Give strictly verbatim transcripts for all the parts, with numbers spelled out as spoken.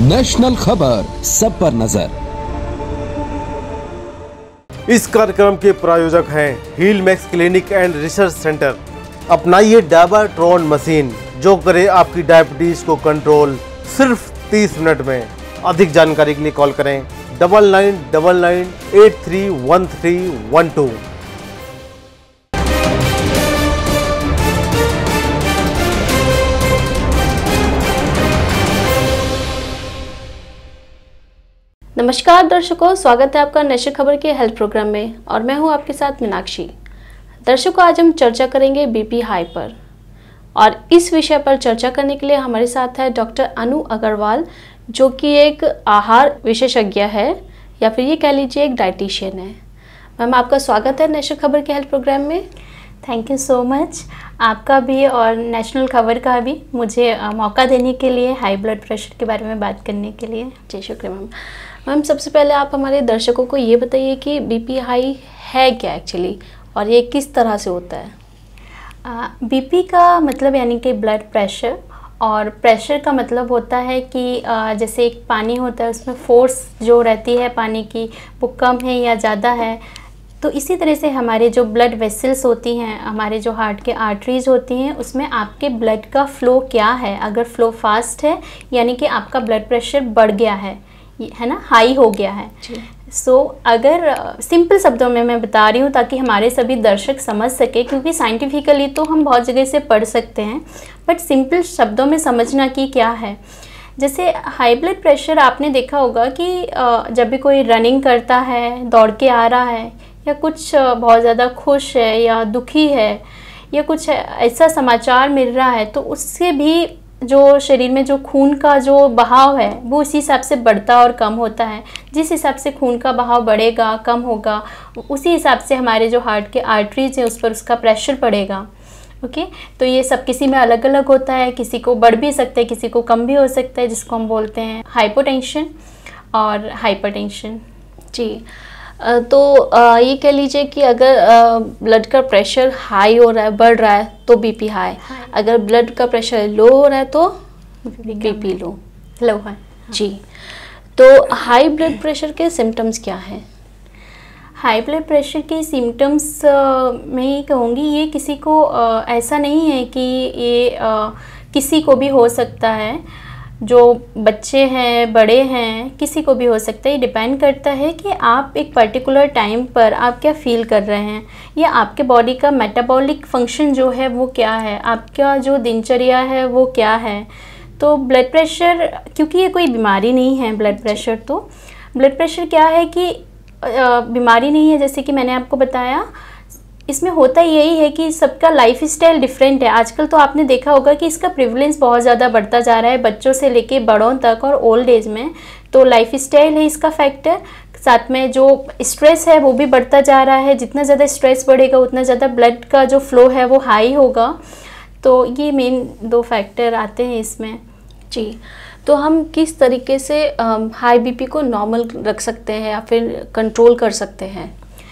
National खबर, सब पर नजर। इस कार्यक्रम के प्रायोजक हैं Heal Max clinic and research centre. अपनाइए डायबाट्रॉन मशीन जो करे आपकी डायबिटीज को कंट्रोल सिर्फ तीस मिनट में। अधिक जानकारी के लिए कॉल करें double nine double nine eight three one three one two. नमस्कार दर्शकों, स्वागत है आपका नेशनल खबर के हेल्थ प्रोग्राम में और मैं हूं आपके साथ मीनाक्षी। दर्शकों, आज हम चर्चा करेंगे बीपी हाई पर और इस विषय पर चर्चा करने के लिए हमारे साथ है डॉक्टर अनु अग्रवाल, जो कि एक आहार विशेषज्ञ है या फिर ये कह लीजिए एक डाइटिशियन है। मैम, आपका स्वागत है नेशनल खबर के हेल्थ प्रोग्राम में। थैंक यू सो मच, आपका भी और नेशनल खबर का भी मुझे मौका देने के लिए, हाई ब्लड प्रेशर के बारे में बात करने के लिए। जी शुक्रिया मैम। मैम, सबसे पहले आप हमारे दर्शकों को ये बताइए कि बीपी हाई है क्या एक्चुअली और ये किस तरह से होता है। बीपी का मतलब यानी कि ब्लड प्रेशर, और प्रेशर का मतलब होता है कि आ, जैसे एक पानी होता है उसमें फोर्स जो रहती है पानी की वो कम है या ज़्यादा है, तो इसी तरह से हमारे जो ब्लड वेसल्स होती हैं, हमारे जो हार्ट के आर्टरीज होती हैं, उसमें आपके ब्लड का फ़्लो क्या है। अगर फ़्लो फास्ट है यानी कि आपका ब्लड प्रेशर बढ़ गया है, है ना, हाई हो गया है। सो so, अगर सिंपल शब्दों में मैं बता रही हूँ ताकि हमारे सभी दर्शक समझ सके, क्योंकि साइंटिफिकली तो हम बहुत जगह से पढ़ सकते हैं बट सिंपल शब्दों में समझना कि क्या है। जैसे हाई ब्लड प्रेशर आपने देखा होगा कि जब भी कोई रनिंग करता है, दौड़ के आ रहा है, या कुछ बहुत ज़्यादा खुश है या दुखी है या कुछ ऐसा समाचार मिल रहा है, तो उससे भी जो शरीर में जो खून का जो बहाव है वो इसी हिसाब से बढ़ता और कम होता है। जिस हिसाब से खून का बहाव बढ़ेगा, कम होगा, उसी हिसाब से हमारे जो हार्ट के आर्टरीज हैं उस पर उसका प्रेशर पड़ेगा। ओके, तो ये सब किसी में अलग अलग होता है, किसी को बढ़ भी सकता है, किसी को कम भी हो सकता है, जिसको हम बोलते हैं हाइपोटेंशन और हाइपरटेंशन। जी, तो ये कह लीजिए कि अगर ब्लड का प्रेशर हाई हो रहा है, बढ़ रहा है तो बीपी हाई, अगर ब्लड का प्रेशर लो हो रहा है तो बीपी लो लो है। जी, तो हाई ब्लड प्रेशर के सिम्टम्स क्या हैं? हाई ब्लड प्रेशर के सिम्टम्स मैं ये कहूँगी, ये किसी को आ, ऐसा नहीं है कि ये आ, किसी को भी हो सकता है, जो बच्चे हैं, बड़े हैं, किसी को भी हो सकता है। ये डिपेंड करता है कि आप एक पर्टिकुलर टाइम पर आप क्या फील कर रहे हैं, या आपके बॉडी का मेटाबॉलिक फंक्शन जो है वो क्या है, आपका जो दिनचर्या है वो क्या है। तो ब्लड प्रेशर, क्योंकि ये कोई बीमारी नहीं है ब्लड प्रेशर, तो ब्लड प्रेशर क्या है कि बीमारी नहीं है, जैसे कि मैंने आपको बताया। इसमें होता यही है कि सबका लाइफ स्टाइल डिफरेंट है। आजकल तो आपने देखा होगा कि इसका प्रिवलेंस बहुत ज़्यादा बढ़ता जा रहा है, बच्चों से लेके बड़ों तक और ओल्ड एज में। तो लाइफ स्टाइल है इसका फैक्टर, साथ में जो स्ट्रेस है वो भी बढ़ता जा रहा है। जितना ज़्यादा स्ट्रेस बढ़ेगा उतना ज़्यादा ब्लड का जो फ्लो है वो हाई होगा। तो ये मेन दो फैक्टर आते हैं इसमें। जी, तो हम किस तरीके से हाई बीपी को नॉर्मल रख सकते हैं या फिर कंट्रोल कर सकते हैं?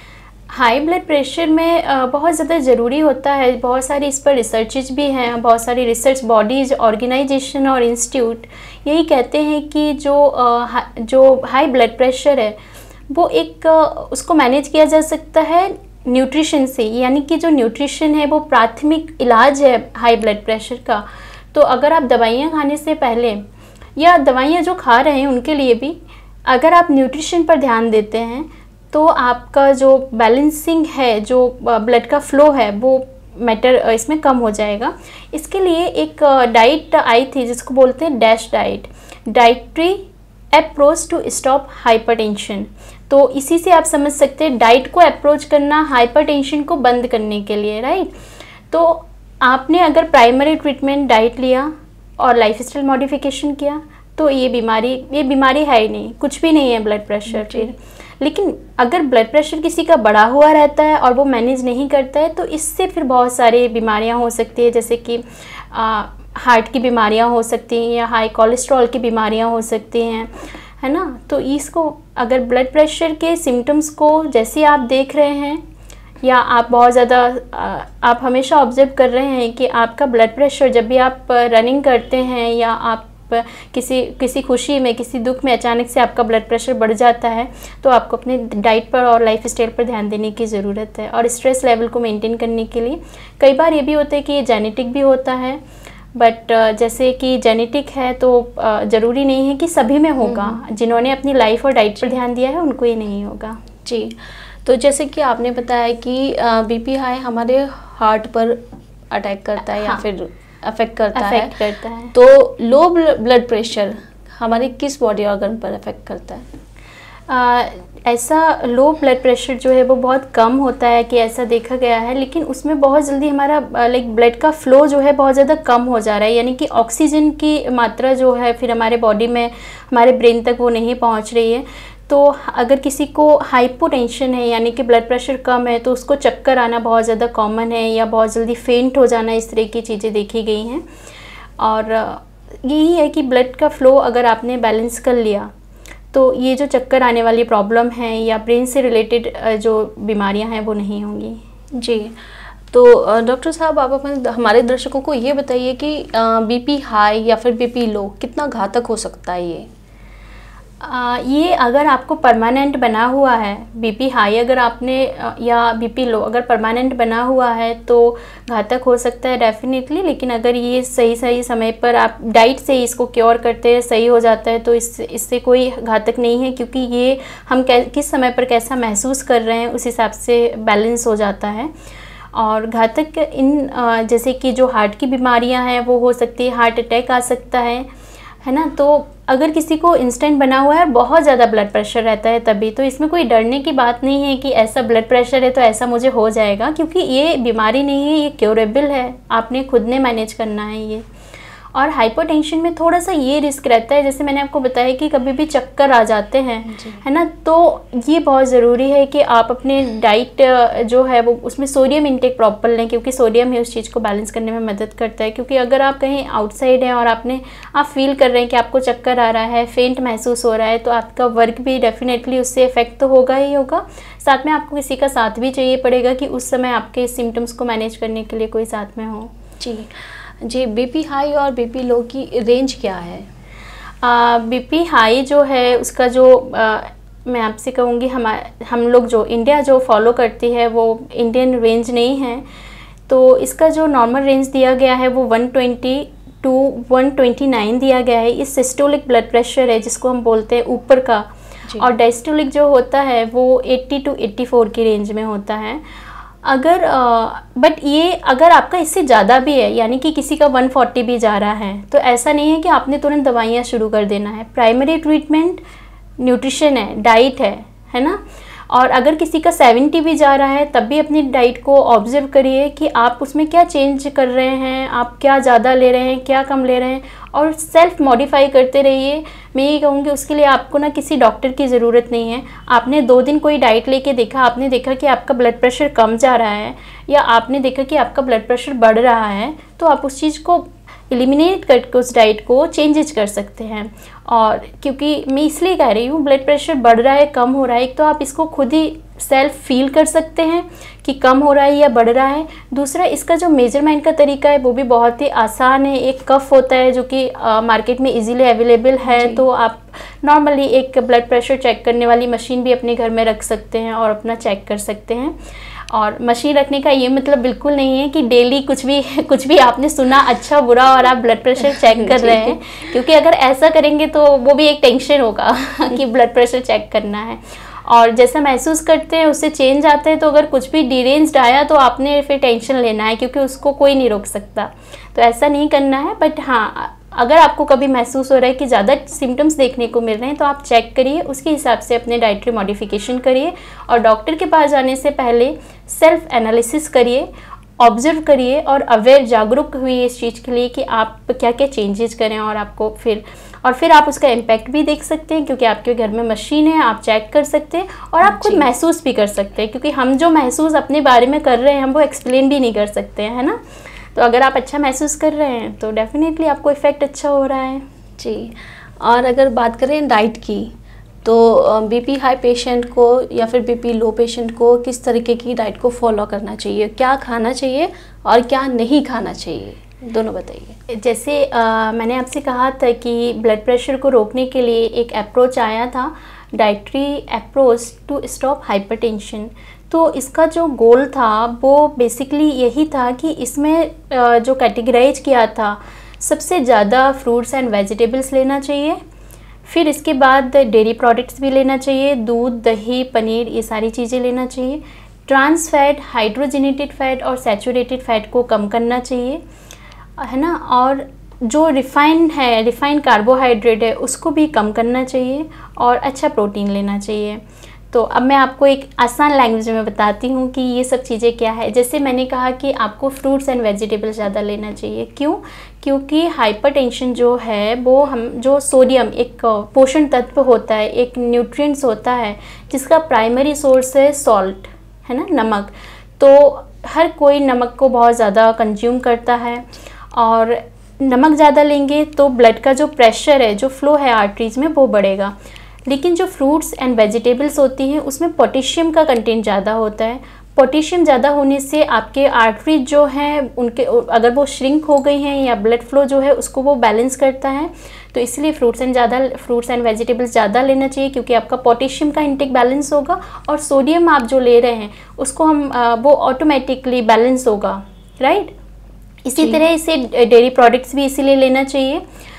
हाई ब्लड प्रेशर में बहुत ज़्यादा ज़रूरी होता है, बहुत सारी इस पर रिसर्चेज भी हैं, बहुत सारी रिसर्च बॉडीज़, ऑर्गेनाइजेशन और इंस्टीट्यूट यही कहते हैं कि जो जो हाई ब्लड प्रेशर है वो एक उसको मैनेज किया जा सकता है न्यूट्रिशन से, यानी कि जो न्यूट्रिशन है वो प्राथमिक इलाज है हाई ब्लड प्रेशर का। तो अगर आप दवाइयाँ खाने से पहले या दवाइयाँ जो खा रहे हैं उनके लिए भी अगर आप न्यूट्रिशन पर ध्यान देते हैं तो आपका जो बैलेंसिंग है, जो ब्लड का फ्लो है वो मैटर इसमें कम हो जाएगा। इसके लिए एक डाइट आई थी जिसको बोलते हैं DASH diet, dietary approach to stop hypertension. तो इसी से आप समझ सकते हैं डाइट को अप्रोच करना हाइपरटेंशन को बंद करने के लिए, राइट। तो आपने अगर प्राइमरी ट्रीटमेंट डाइट लिया और लाइफस्टाइल मॉडिफिकेशन किया तो ये बीमारी ये बीमारी है ही नहीं, कुछ भी नहीं है ब्लड प्रेशर फिर। लेकिन अगर ब्लड प्रेशर किसी का बढ़ा हुआ रहता है और वो मैनेज नहीं करता है तो इससे फिर बहुत सारी बीमारियां हो सकती है, जैसे कि हार्ट की बीमारियां हो सकती हैं या हाई कोलेस्ट्रॉल की बीमारियां हो सकती हैं, है ना। तो इसको अगर ब्लड प्रेशर के सिम्टम्स को जैसे आप देख रहे हैं या आप बहुत ज़्यादा आप हमेशा ऑब्जर्व कर रहे हैं कि आपका ब्लड प्रेशर जब भी आप रनिंग करते हैं या आप किसी किसी खुशी में, किसी दुख में अचानक से आपका ब्लड प्रेशर बढ़ जाता है, तो आपको अपने डाइट पर और लाइफ स्टाइल पर ध्यान देने की ज़रूरत है। और स्ट्रेस लेवल को मेंटेन करने के लिए कई बार ये भी होता है कि ये जेनेटिक भी होता है, बट जैसे कि जेनेटिक है तो ज़रूरी नहीं है कि सभी में होगा। जिन्होंने अपनी लाइफ और डाइट पर ध्यान दिया है उनको ही नहीं होगा। जी, तो जैसे कि आपने बताया कि बीपी हाई हमारे हार्ट पर अटैक करता है, हाँ, या फिर अफेक्ट करता है करता है तो लो ब्लड प्रेशर हमारे किस बॉडी ऑर्गन पर अफेक्ट करता है? आ, ऐसा लो ब्लड प्रेशर जो है वो बहुत कम होता है कि ऐसा देखा गया है, लेकिन उसमें बहुत जल्दी हमारा लाइक ब्लड का फ्लो जो है बहुत ज़्यादा कम हो जा रहा है, यानी कि ऑक्सीजन की मात्रा जो है फिर हमारे बॉडी में, हमारे ब्रेन तक वो नहीं पहुंच रही है। तो अगर किसी को हाइपोटेंशन है यानी कि ब्लड प्रेशर कम है तो उसको चक्कर आना बहुत ज़्यादा कॉमन है, या बहुत जल्दी फेंट हो जाना, इस तरह की चीज़ें देखी गई हैं। और यही है कि ब्लड का फ्लो अगर आपने बैलेंस कर लिया तो ये जो चक्कर आने वाली प्रॉब्लम है या ब्रेन से रिलेटेड जो बीमारियां हैं वो नहीं होंगी। जी, तो डॉक्टर साहब आप अपने हमारे दर्शकों को ये बताइए कि बीपी हाई या फिर बीपी लो कितना घातक हो सकता है ये? आ, ये अगर आपको परमानेंट बना हुआ है, बीपी हाई अगर आपने या बीपी लो अगर परमानेंट बना हुआ है तो घातक हो सकता है डेफिनेटली। लेकिन अगर ये सही सही समय पर आप डाइट से इसको क्योर करते हैं, सही हो जाता है, तो इस इससे कोई घातक नहीं है, क्योंकि ये हम किस समय पर कैसा महसूस कर रहे हैं उस हिसाब से बैलेंस हो जाता है। और घातक इन जैसे कि जो हार्ट की बीमारियां हैं वो हो सकती है, हार्ट अटैक आ सकता है है ना। तो अगर किसी को इंस्टेंट बना हुआ है और बहुत ज़्यादा ब्लड प्रेशर रहता है तभी, तो इसमें कोई डरने की बात नहीं है कि ऐसा ब्लड प्रेशर है तो ऐसा मुझे हो जाएगा, क्योंकि ये बीमारी नहीं है, ये क्योरेबल है, आपने खुद ने मैनेज करना है ये। और हाइपोटेंशन में थोड़ा सा ये रिस्क रहता है, जैसे मैंने आपको बताया कि कभी भी चक्कर आ जाते हैं, है ना, तो ये बहुत ज़रूरी है कि आप अपने डाइट जो है वो उसमें सोडियम इंटेक प्रॉपर लें, क्योंकि सोडियम ही उस चीज़ को बैलेंस करने में मदद करता है। क्योंकि अगर आप कहीं आउटसाइड हैं और आपने आप फील कर रहे हैं कि आपको चक्कर आ रहा है, फेंट महसूस हो रहा है, तो आपका वर्क भी डेफिनेटली उससे इफेक्ट तो होगा ही होगा। साथ में आपको किसी का साथ भी चाहिए पड़ेगा कि उस समय आपके सिम्टम्स को मैनेज करने के लिए कोई साथ में हो। जी जी, बीपी हाई और बीपी लो की रेंज क्या है? बीपी हाई जो है उसका जो आ, मैं आपसे कहूँगी हम हम लोग जो इंडिया जो फॉलो करती है वो इंडियन रेंज नहीं है, तो इसका जो नॉर्मल रेंज दिया गया है वो one twenty to one twenty nine दिया गया है। इस सिस्टोलिक ब्लड प्रेशर है जिसको हम बोलते हैं ऊपर का, और डायस्टोलिक जो होता है वो एट्टी टू एट्टी फोर की रेंज में होता है। अगर बट ये अगर आपका इससे ज़्यादा भी है, यानी कि किसी का वन फोर्टी भी जा रहा है, तो ऐसा नहीं है कि आपने तुरंत दवाइयाँ शुरू कर देना है। प्राइमरी ट्रीटमेंट न्यूट्रिशन है, डाइट है है ना। और अगर किसी का सेवेंटी भी जा रहा है तब भी अपनी डाइट को ऑब्जर्व करिए कि आप उसमें क्या चेंज कर रहे हैं, आप क्या ज़्यादा ले रहे हैं, क्या कम ले रहे हैं, और सेल्फ मॉडिफाई करते रहिए। मैं ये कहूँगी उसके लिए आपको ना किसी डॉक्टर की ज़रूरत नहीं है। आपने दो दिन कोई डाइट लेके देखा, आपने देखा कि आपका ब्लड प्रेशर कम जा रहा है, या आपने देखा कि आपका ब्लड प्रेशर बढ़ रहा है, तो आप उस चीज़ को एलिमिनेट करके उस डाइट को चेंजेस कर सकते हैं। और क्योंकि मैं इसलिए कह रही हूँ ब्लड प्रेशर बढ़ रहा है, कम हो रहा है, एक तो आप इसको खुद ही सेल्फ फील कर सकते हैं कि कम हो रहा है या बढ़ रहा है। दूसरा, इसका जो मेजरमेंट का तरीका है वो भी बहुत ही आसान है। एक कफ होता है जो कि मार्केट में इजीली अवेलेबल है, तो आप नॉर्मली एक ब्लड प्रेशर चेक करने वाली मशीन भी अपने घर में रख सकते हैं और अपना चेक कर सकते हैं। और मशीन रखने का ये मतलब बिल्कुल नहीं है कि डेली कुछ भी कुछ भी आपने सुना अच्छा बुरा और आप ब्लड प्रेशर चेक कर रहे हैं, क्योंकि अगर ऐसा करेंगे तो वो भी एक टेंशन होगा कि ब्लड प्रेशर चेक करना है। और जैसा महसूस करते हैं उससे चेंज आते हैं, तो अगर कुछ भी डिरेंज्ड आया तो आपने फिर टेंशन लेना है, क्योंकि उसको कोई नहीं रोक सकता, तो ऐसा नहीं करना है। बट हाँ, अगर आपको कभी महसूस हो रहा है कि ज़्यादा सिम्टम्स देखने को मिल रहे हैं तो आप चेक करिए, उसके हिसाब से अपने डाइटरी मॉडिफिकेशन करिए, और डॉक्टर के पास जाने से पहले सेल्फ एनालिसिस करिए, ऑब्जर्व करिए और अवेयर जागरूक हुई इस चीज़ के लिए कि आप क्या क्या चेंजेस करें, और आपको फिर और फिर आप उसका इम्पैक्ट भी देख सकते हैं, क्योंकि आपके घर में मशीन है, आप चेक कर सकते हैं और आप खुद महसूस भी कर सकते हैं, क्योंकि हम जो महसूस अपने बारे में कर रहे हैं हम वो एक्सप्लेन भी नहीं कर सकते हैं, है ना। तो अगर आप अच्छा महसूस कर रहे हैं तो डेफिनेटली आपको इफ़ेक्ट अच्छा हो रहा है। जी, और अगर बात करें डाइट की, तो बीपी हाई पेशेंट को या फिर बीपी लो पेशेंट को किस तरीके की डाइट को फॉलो करना चाहिए, क्या खाना चाहिए और क्या नहीं खाना चाहिए, दोनों बताइए। जैसे आ, मैंने आपसे कहा था कि ब्लड प्रेशर को रोकने के लिए एक अप्रोच आया था, dietary approach to stop hypertension. तो इसका जो गोल था वो बेसिकली यही था कि इसमें आ, जो कैटेगराइज किया था, सबसे ज़्यादा फ्रूट्स एंड वेजिटेबल्स लेना चाहिए, फिर इसके बाद डेयरी प्रोडक्ट्स भी लेना चाहिए, दूध, दही, पनीर, ये सारी चीज़ें लेना चाहिए। ट्रांस फैट, हाइड्रोजनेटेड फैट और सैचुरेटेड फैट को कम करना चाहिए, है ना। और जो रिफाइंड है, रिफाइंड कार्बोहाइड्रेट है, उसको भी कम करना चाहिए और अच्छा प्रोटीन लेना चाहिए। तो अब मैं आपको एक आसान लैंग्वेज में बताती हूँ कि ये सब चीज़ें क्या है। जैसे मैंने कहा कि आपको फ्रूट्स एंड वेजिटेबल ज़्यादा लेना चाहिए। क्यों? क्योंकि हाइपरटेंशन जो है वो हम जो सोडियम एक पोषण तत्व होता है, एक न्यूट्रिएंट्स होता है जिसका प्राइमरी सोर्स है सॉल्ट, है ना, नमक। तो हर कोई नमक को बहुत ज़्यादा कंज्यूम करता है और नमक ज़्यादा लेंगे तो ब्लड का जो प्रेशर है, जो फ्लो है आर्टरीज में, वो बढ़ेगा। लेकिन जो फ्रूट्स एंड वेजिटेबल्स होती हैं उसमें पोटेशियम का कंटेंट ज़्यादा होता है। पोटेशियम ज़्यादा होने से आपके आर्टरीज जो हैं उनके अगर वो श्रिंक हो गई हैं या ब्लड फ्लो जो है उसको वो बैलेंस करता है। तो इसलिए फ्रूट्स एंड ज़्यादा फ्रूट्स एंड वेजिटेबल्स ज़्यादा लेना चाहिए क्योंकि आपका पोटेशियम का इंटेक बैलेंस होगा और सोडियम आप जो ले रहे हैं उसको हम वो ऑटोमेटिकली बैलेंस होगा, राइट। इसी तरह इसे डेयरी प्रोडक्ट्स भी इसीलिए लेना चाहिए।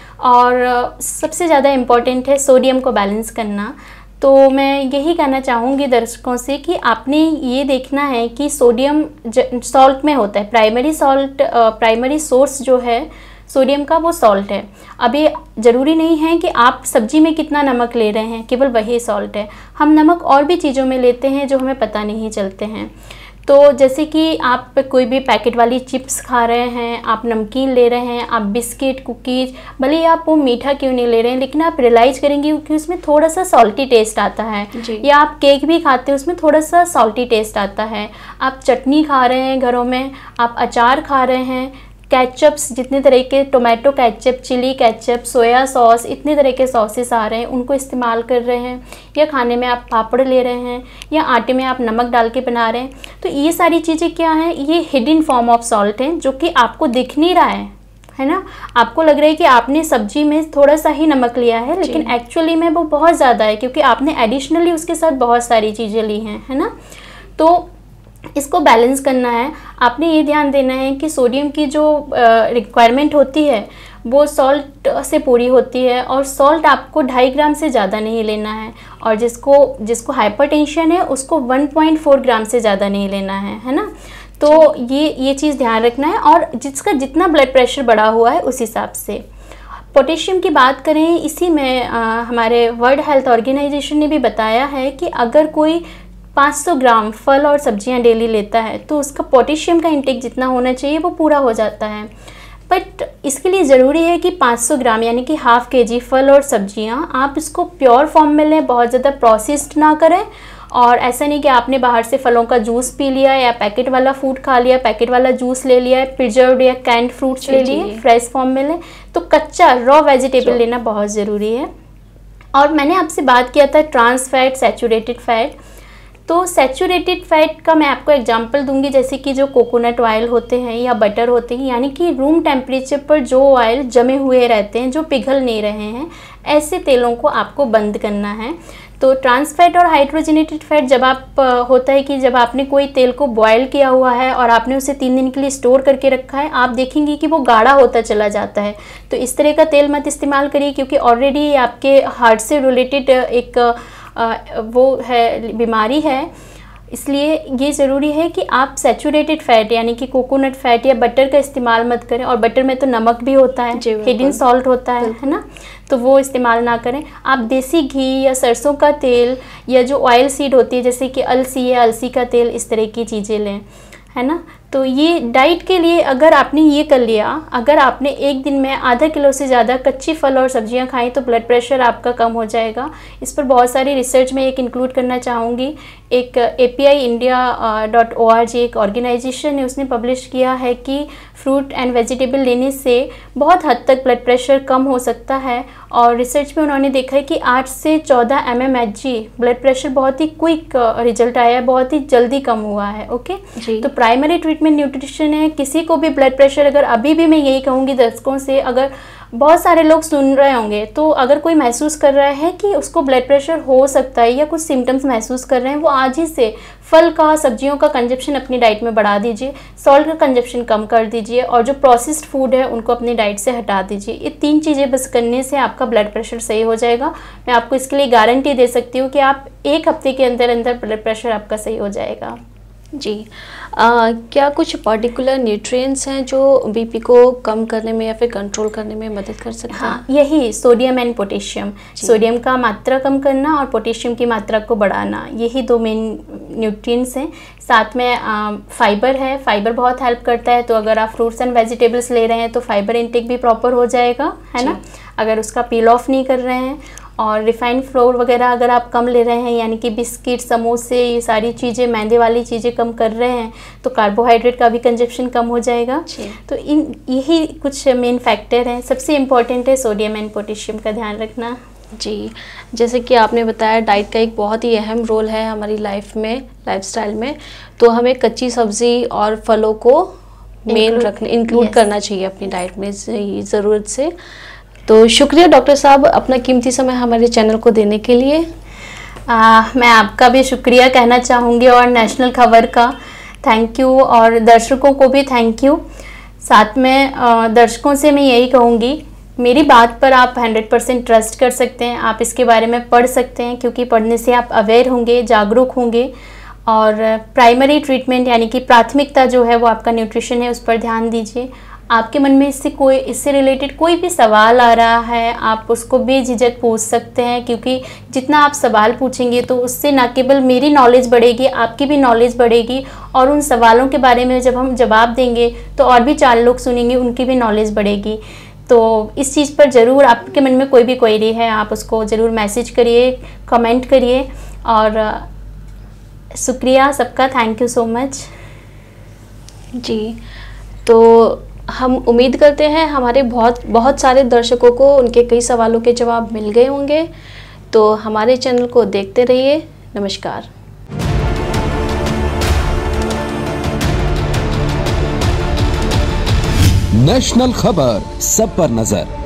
और सबसे ज़्यादा इम्पॉर्टेंट है सोडियम को बैलेंस करना। तो मैं यही कहना चाहूँगी दर्शकों से कि आपने ये देखना है कि सोडियम सॉल्ट में होता है, प्राइमरी सॉल्ट, प्राइमरी सोर्स जो है सोडियम का वो सॉल्ट है। अब ये ज़रूरी नहीं है कि आप सब्जी में कितना नमक ले रहे हैं, केवल वही सॉल्ट है। हम नमक और भी चीज़ों में लेते हैं जो हमें पता नहीं चलते हैं। तो जैसे कि आप कोई भी पैकेट वाली चिप्स खा रहे हैं, आप नमकीन ले रहे हैं, आप बिस्किट, कुकीज़, भले ही आप वो मीठा क्यों नहीं ले रहे हैं, लेकिन आप रियलाइज़ करेंगे कि उसमें थोड़ा सा सॉल्टी टेस्ट आता है। या आप केक भी खाते हैं उसमें थोड़ा सा सॉल्टी टेस्ट आता है। आप चटनी खा रहे हैं घरों में, आप अचार खा रहे हैं, केचप्स, जितने तरह के tomato ketchup, chilli ketchup, soya sauce, इतने तरह के सॉसेस आ रहे हैं, उनको इस्तेमाल कर रहे हैं। या खाने में आप पापड़ ले रहे हैं या आटे में आप नमक डाल के बना रहे हैं। तो ये सारी चीज़ें क्या हैं, ये हिडन फॉर्म ऑफ सॉल्ट हैं जो कि आपको दिख नहीं रहा है, है ना। आपको लग रहा है कि आपने सब्जी में थोड़ा सा ही नमक लिया है, लेकिन एक्चुअली में वो बहुत ज़्यादा है क्योंकि आपने एडिशनली उसके साथ बहुत सारी चीज़ें ली हैं, है ना। तो इसको बैलेंस करना है। आपने ये ध्यान देना है कि सोडियम की जो रिक्वायरमेंट होती है वो सॉल्ट से पूरी होती है और सॉल्ट आपको ढाई ग्राम से ज़्यादा नहीं लेना है और जिसको जिसको हाइपरटेंशन है उसको वन पॉइंट फोर ग्राम से ज़्यादा नहीं लेना है, है ना। तो ये ये चीज़ ध्यान रखना है और जिसका जितना ब्लड प्रेशर बढ़ा हुआ है उस हिसाब से। पोटेशियम की बात करें, इसी में आ, हमारे वर्ल्ड हेल्थ ऑर्गेनाइजेशन ने भी बताया है कि अगर कोई पाँच सौ ग्राम फल और सब्जियां डेली लेता है तो उसका पोटेशियम का इंटेक जितना होना चाहिए वो पूरा हो जाता है। बट इसके लिए ज़रूरी है कि पाँच सौ ग्राम यानी कि हाफ़ के जी फल और सब्जियां आप इसको प्योर फॉर्म में लें, बहुत ज़्यादा प्रोसेस्ड ना करें। और ऐसा नहीं कि आपने बाहर से फलों का जूस पी लिया या पैकेट वाला फूड खा लिया, पैकेट वाला जूस ले लिया, प्रिजर्व्ड या कैंड फ्रूट्स ले लिए, फ्रेश फॉर्म में लें। तो कच्चा रॉ वेजिटेबल लेना बहुत ज़रूरी है। और मैंने आपसे बात किया था ट्रांस फैट, सैचुरेटेड फैट। तो सैचुरेटेड फैट का मैं आपको एग्जांपल दूंगी, जैसे कि जो कोकोनट ऑयल होते हैं या बटर होते हैं, यानी कि रूम टेम्परेचर पर जो ऑयल जमे हुए रहते हैं, जो पिघल नहीं रहे हैं, ऐसे तेलों को आपको बंद करना है। तो ट्रांस फैट और हाइड्रोजनेटेड फैट जब आप होता है कि जब आपने कोई तेल को बॉयल किया हुआ है और आपने उसे तीन दिन के लिए स्टोर करके रखा है, आप देखेंगे कि वो गाढ़ा होता चला जाता है। तो इस तरह का तेल मत इस्तेमाल करिए क्योंकि ऑलरेडी आपके हार्ट से रिलेटेड एक आ, वो है बीमारी है। इसलिए ये ज़रूरी है कि आप सैचुरेटेड फैट यानी कि कोकोनट फैट या बटर का इस्तेमाल मत करें। और बटर में तो नमक भी होता है, हिडन सॉल्ट होता है, है ना। तो वो इस्तेमाल ना करें। आप देसी घी या सरसों का तेल या जो ऑयल सीड होती है जैसे कि अलसी या अलसी का तेल, इस तरह की चीज़ें लें, है ना। तो तो ये डाइट के लिए अगर आपने ये कर लिया, अगर आपने एक दिन में आधा किलो से ज़्यादा कच्ची फल और सब्जियां खाई तो ब्लड प्रेशर आपका कम हो जाएगा। इस पर बहुत सारी रिसर्च में एक इंक्लूड करना चाहूँगी। एक A P I India dot O R G एक ऑर्गेनाइजेशन है, उसने पब्लिश किया है कि फ्रूट एंड वेजिटेबल लेने से बहुत हद तक ब्लड प्रेशर कम हो सकता है। और रिसर्च में उन्होंने देखा है कि आठ से चौदह M M H G blood pressure बहुत ही क्विक रिजल्ट आया है, बहुत ही जल्दी कम हुआ है। ओके जी। तो प्राइमरी ट्रीटमेंट न्यूट्रिशन है। किसी को भी ब्लड प्रेशर, अगर अभी भी मैं यही कहूँगी दर्शकों से, अगर बहुत सारे लोग सुन रहे होंगे तो अगर कोई महसूस कर रहा है कि उसको ब्लड प्रेशर हो सकता है या कुछ सिम्टम्स महसूस कर रहे हैं, वो आज ही से फल का, सब्जियों का कंजप्शन अपनी डाइट में बढ़ा दीजिए, सॉल्ट का कंजप्शन कम कर दीजिए और जो प्रोसेस्ड फूड है उनको अपनी डाइट से हटा दीजिए। ये तीन चीज़ें बस करने से आपका ब्लड प्रेशर सही हो जाएगा। मैं आपको इसके लिए गारंटी दे सकती हूँ कि आप एक हफ्ते के अंदर अंदर ब्लड प्रेशर आपका सही हो जाएगा। जी। आ, क्या कुछ पर्टिकुलर न्यूट्रिएंट्स हैं जो बीपी को कम करने में या फिर कंट्रोल करने में मदद कर सकते हैं? हाँ, यही सोडियम एंड पोटेशियम। सोडियम का मात्रा कम करना और पोटेशियम की मात्रा को बढ़ाना, यही दो मेन न्यूट्रिएंट्स हैं। साथ में आ, फाइबर है, फाइबर बहुत हेल्प करता है। तो अगर आप फ्रूट्स एंड वेजिटेबल्स ले रहे हैं तो फाइबर इंटेक भी प्रॉपर हो जाएगा, है ना। अगर उसका पील ऑफ नहीं कर रहे हैं, और रिफाइंड फ्लोर वगैरह अगर आप कम ले रहे हैं, यानी कि बिस्किट, समोसे, ये सारी चीज़ें, मैदे वाली चीज़ें कम कर रहे हैं, तो कार्बोहाइड्रेट का भी कंजप्शन कम हो जाएगा। तो इन यही कुछ मेन फैक्टर हैं। सबसे इम्पॉर्टेंट है सोडियम एंड पोटेशियम का ध्यान रखना। जी, जैसे कि आपने बताया डाइट का एक बहुत ही अहम रोल है हमारी लाइफ में, लाइफस्टाइल में। तो हमें कच्ची सब्ज़ी और फलों को मेन रखने इंक्लूड करना चाहिए अपनी डाइट में ज़रूरत से। तो शुक्रिया डॉक्टर साहब अपना कीमती समय हमारे चैनल को देने के लिए। आ, मैं आपका भी शुक्रिया कहना चाहूँगी और नेशनल खबर का थैंक यू, और दर्शकों को भी थैंक यू। साथ में आ, दर्शकों से मैं यही कहूँगी, मेरी बात पर आप हंड्रेड परसेंट ट्रस्ट कर सकते हैं। आप इसके बारे में पढ़ सकते हैं, क्योंकि पढ़ने से आप अवेयर होंगे, जागरूक होंगे। और प्राइमरी ट्रीटमेंट यानी कि प्राथमिकता जो है वो आपका न्यूट्रिशन है, उस पर ध्यान दीजिए। आपके मन में इससे कोई इससे रिलेटेड कोई भी सवाल आ रहा है, आप उसको बेझिझक पूछ सकते हैं, क्योंकि जितना आप सवाल पूछेंगे तो उससे ना केवल मेरी नॉलेज बढ़ेगी, आपकी भी नॉलेज बढ़ेगी। और उन सवालों के बारे में जब हम जवाब देंगे तो और भी चार लोग सुनेंगे, उनकी भी नॉलेज बढ़ेगी। तो इस चीज़ पर ज़रूर, आपके मन में कोई भी क्वेरी है आप उसको ज़रूर मैसेज करिए, कमेंट करिए। और शुक्रिया सबका, थैंक यू सो मच। जी, तो हम उम्मीद करते हैं हमारे बहुत बहुत सारे दर्शकों को उनके कई सवालों के जवाब मिल गए होंगे। तो हमारे चैनल को देखते रहिए। नमस्कार। नेशनल खबर, सब पर नजर।